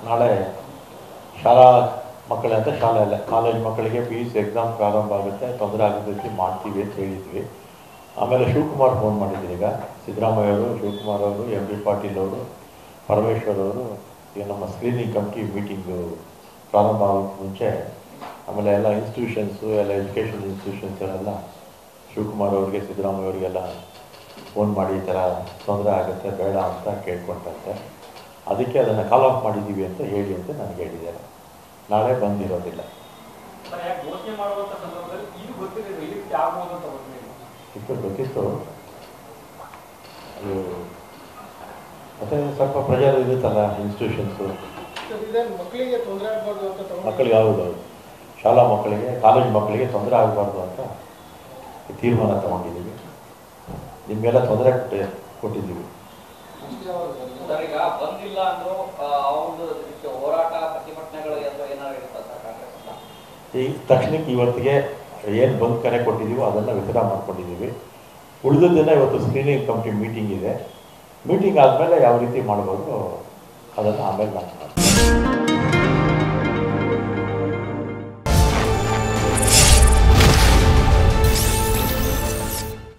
ನಾಳೆ ಶಾಲಾ ಮಕ್ಕಳ ಅಂತ ಶಾಲೆ ಅಲ್ಲ, ಕಾಲೇಜ್ ಮಕ್ಕಳಿಗೆ PUC ಎಕ್ಸಾಮ್ ಪ್ರಾರಂಭ ಆಗುತ್ತೆ, ತೊಂದರೆ ಆಗೋ ರೀತಿ ಮಾಡ್ತೀವಿ ಅಂತ ಹೇಳಿದ್ವಿ. ಆಮೇಲೆ ಶಿವಕುಮಾರ್ ಫೋನ್ ಮಾಡಿದ್ರು. ಈಗ ಸಿದ್ದರಾಮಯ್ಯ ಅವರು, ಶಿವಕುಮಾರ್ ಅವರು, MB ಪಾಟೀಲ್ ಅವರು, ಪರಮೇಶ್ವರ್ ಅವರು ಈಗ ನಮ್ಮ ಸ್ಕ್ರೀನಿಂಗ್ ಕಮಿಟಿ ಮೀಟಿಂಗು ಪ್ರಾರಂಭ ಆಗೋಕ್ಕೆ ಮುಂಚೆ ಆಮೇಲೆ ಎಲ್ಲ ಇನ್ಸ್ಟಿಟ್ಯೂಷನ್ಸು, ಎಲ್ಲ ಎಜುಕೇಷನ್ ಇನ್ಸ್ಟಿಟ್ಯೂಷನ್ಸಲ್ಲೆಲ್ಲ ಶಿವಕುಮಾರ್ ಅವರಿಗೆ, ಸಿದ್ದರಾಮಯ್ಯ ಅವರಿಗೆಲ್ಲ ಫೋನ್ ಮಾಡಿ ಈ ಥರ ತೊಂದರೆ ಆಗುತ್ತೆ ಬೇಡ ಅಂತ ಕೇಳ್ಕೊಂಡಂತೆ. ಅದಕ್ಕೆ ಅದನ್ನು ಕಾಲ್ ಆಫ್ ಮಾಡಿದ್ದೀವಿ ಅಂತ ಹೇಳಿ ಅಂತ ನನಗೆ ಹೇಳಿದ್ದಾರೆ. ನಾಳೆ ಬಂದಿರೋದಿಲ್ಲ. ಗೊತ್ತಿತ್ತು. ಅದು ಮತ್ತು ಸ್ವಲ್ಪ ಪ್ರೆಷರ್ ಇರುತ್ತಲ್ಲ ಇನ್ಸ್ಟಿಟ್ಯೂಷನ್ಸು ಮಕ್ಕಳಿಗೆ. ಹೌದೌದು, ಶಾಲಾ ಮಕ್ಕಳಿಗೆ, ಕಾಲೇಜ್ ಮಕ್ಕಳಿಗೆ ತೊಂದರೆ ಆಗಬಾರ್ದು ಅಂತ ತೀರ್ಮಾನ ತಗೊಂಡಿದ್ದೀವಿ. ನಿಮಗೆಲ್ಲ ತೊಂದರೆ ಕೊಟ್ಟಿದ್ದೀವಿ. ಈ ತಕ್ಷಣಕ್ಕೆ ಇವತ್ತಿಗೆ ಏನು ಬಂದ್ ಕರೆ ಕೊಟ್ಟಿದ್ದೀವೋ ಅದನ್ನು ವಿತ್ಡ್ರಾ ಮಾಡ್ಕೊಂಡಿದ್ದೀವಿ. ಉಳಿದದ್ದನ್ನು ಇವತ್ತು ಸ್ಕ್ರೀನಿಂಗ್ ಕಮಿಟಿ ಮೀಟಿಂಗ್ ಇದೆ. ಮೀಟಿಂಗ್ ಆದಮೇಲೆ ಯಾವ ರೀತಿ ಮಾಡ್ಬೋದು ಅದನ್ನು ಆಮೇಲೆ ನಾನು ಮಾಡ್ತೀನಿ.